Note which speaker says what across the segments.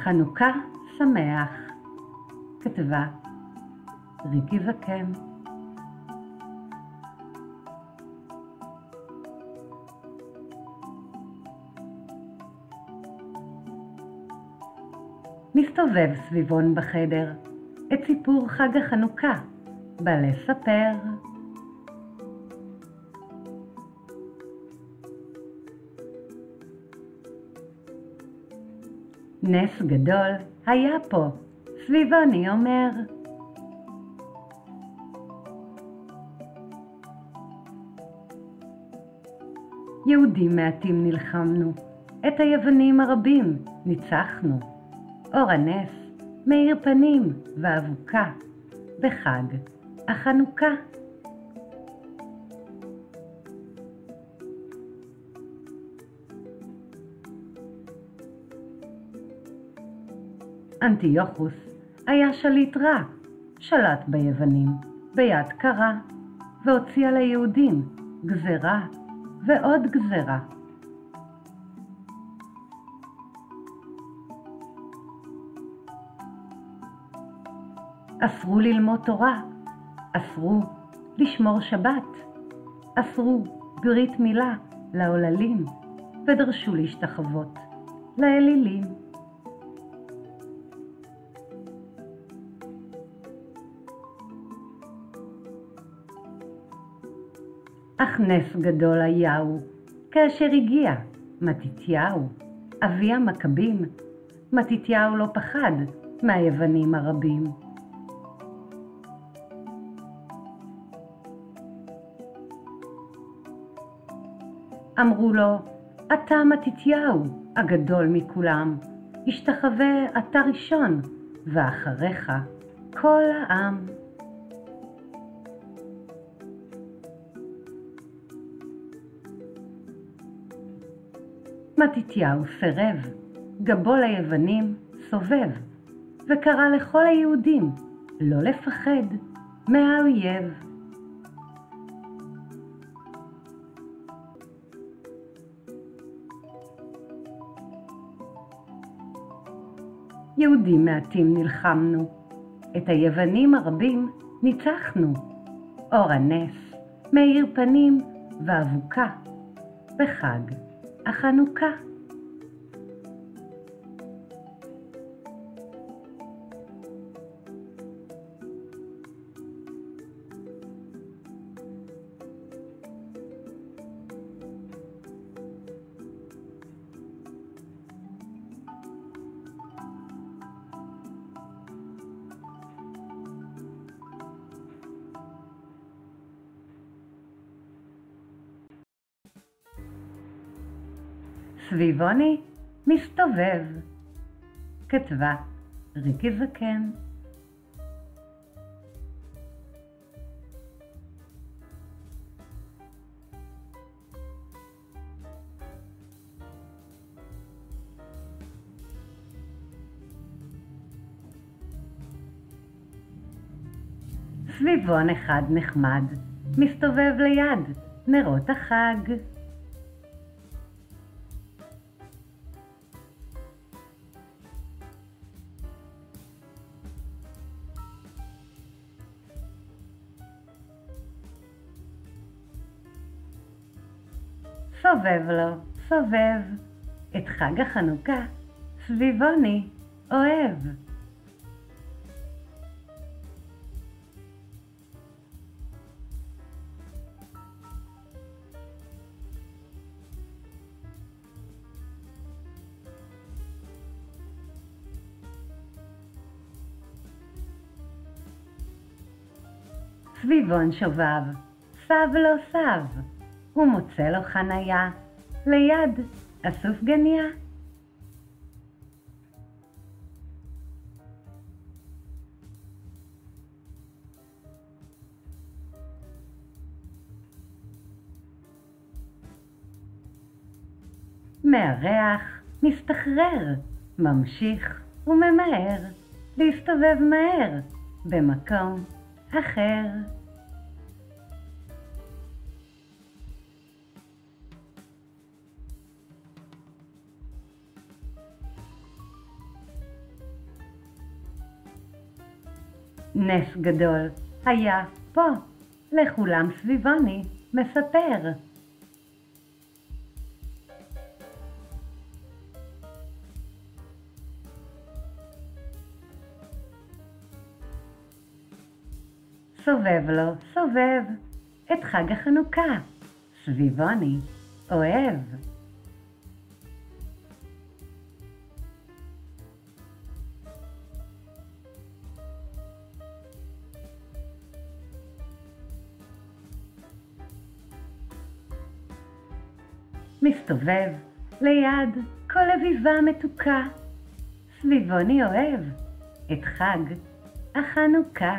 Speaker 1: חנוכה שמח. כתבה ריקי וקם. מסתובב סביבון בחדר, את סיפור חג החנוכה בא לספר. נס גדול היה פה, סביבוני אומר. יהודים מעטים נלחמנו, את היוונים הרבים ניצחנו. אור הנס מאיר פנים ואבוקה, בחג החנוכה. אנטיוכוס היה שליט רע, שלט ביוונים ביד קרה, והוציא על היהודים גזרה ועוד גזרה. אסרו ללמוד תורה, אסרו לשמור שבת, אסרו ברית מילה לעוללים, ודרשו להשתחוות לאלילים. אך נס גדול היהו, כאשר הגיע מתתיהו, אבי המכבים. מתתיהו לא פחד מהיוונים הרבים. אמרו לו, אתה מתתיהו הגדול מכולם, השתחווה אתה ראשון, ואחריך כל העם. מתתיהו סירב, גבו ליוונים סובב, וקרא לכל היהודים לא לפחד מהאויב. יהודים מעטים נלחמנו, את היוונים הרבים ניצחנו. אור הנס מאיר פנים ואבוקה, בחג החנוכה. סביבוני מסתובב. כתבה ריקי וקם. סביבון אחד נחמד מסתובב ליד נרות החג. סובב לו, סובב, את חג החנוכה סביבוני אוהב. סביבון שובב, סב לו סב, הוא מוצא לו חניה, ליד הסופגניה. מהריח מסתחרר, ממשיך וממהר, להסתובב מהר במקום אחר. נס גדול היה פה, לכולם סביבוני מספר. סובב לו, סובב, את חג החנוכה, סביבוני אוהב. מסתובב ליד כל אביבה מתוקה, סביבוני אוהב את חג החנוכה.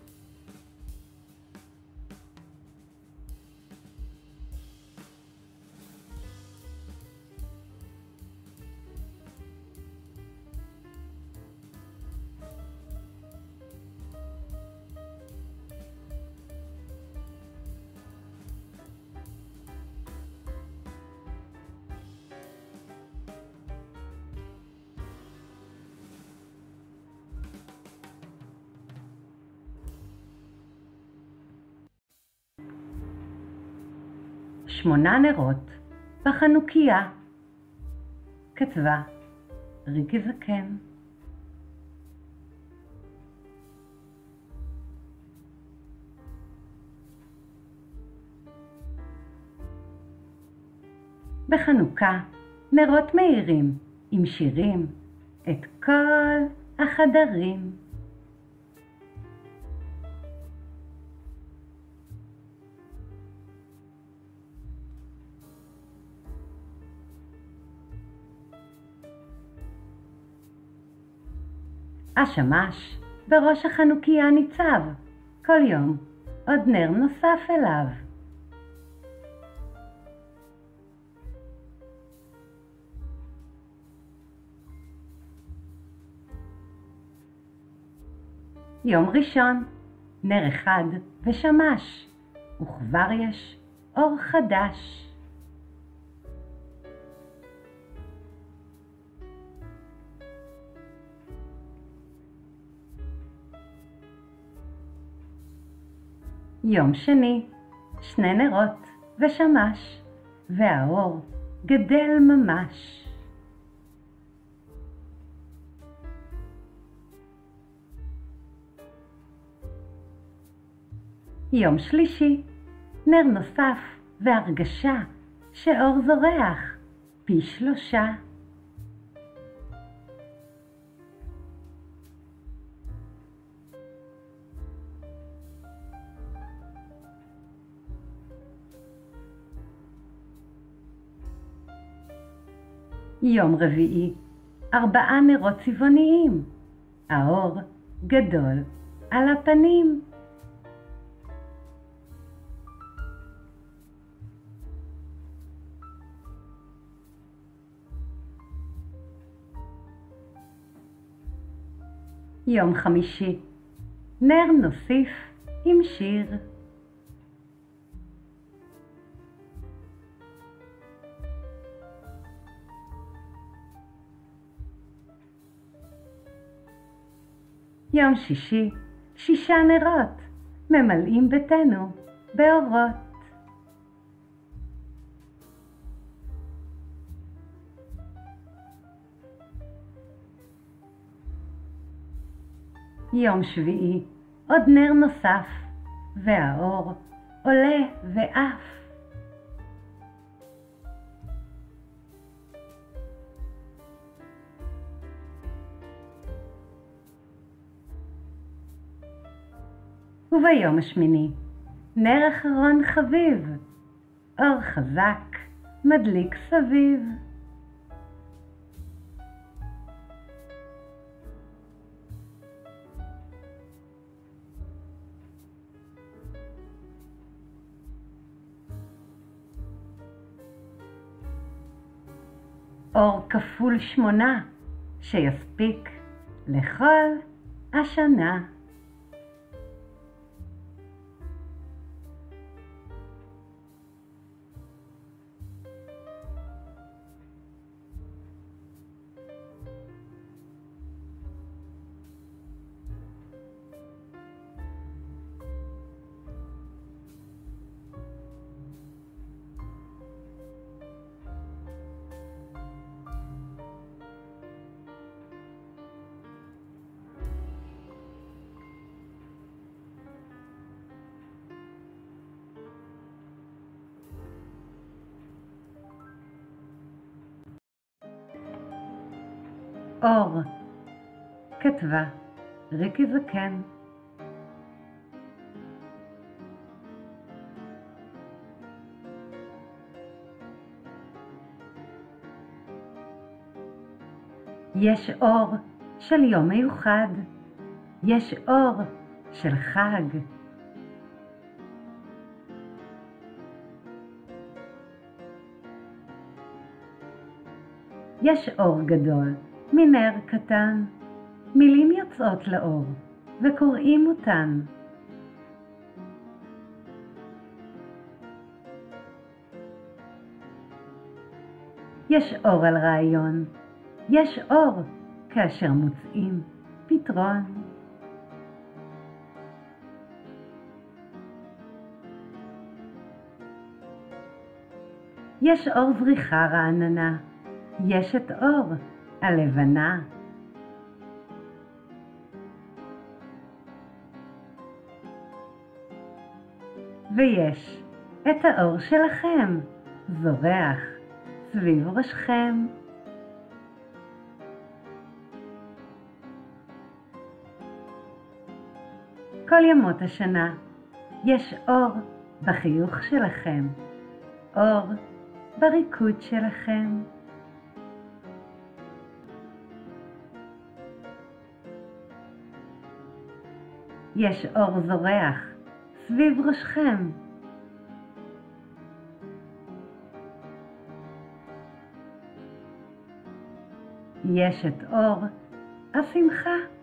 Speaker 1: שמונה נרות בחנוכיה. כתבה ריקי זקן. בחנוכה נרות מאירים עם שירים את כל החדרים. השמש בראש החנוכיה ניצב, כל יום עוד נר נוסף אליו. יום ראשון, נר אחד ושמש, וכבר יש אור חדש. יום שני, שני נרות ושמש, והאור גדל ממש. יום שלישי, נר נוסף והרגשה שאור זורח פי 3. יום רביעי, 4 נרות צבעוניים, האור גדול על הפנים. יום חמישי, נר נוסיף עם שיר. יום שישי, 6 נרות, ממלאים ביתנו באורות. יום שביעי, עוד נר נוסף, והאור עולה ועף. וביום השמיני, נר אחרון חביב, אור חזק מדליק סביב. אור כפול 8, שיספיק לכל השנה. אור. כתבה ריקי זקן. יש אור של יום מיוחד, יש אור של חג. יש אור גדול מנר קטן, מילים יוצאות לאור וקוראים אותן. יש אור על רעיון, יש אור כאשר מוצאים פתרון. יש אור זריחה רעננה, יש את אור הלבנה. ויש את האור שלכם, זורח סביב ראשכם. כל ימות השנה יש אור בחיוך שלכם, אור בריקוד שלכם. יש אור זורח סביב ראשכם. יש את אור השמחה.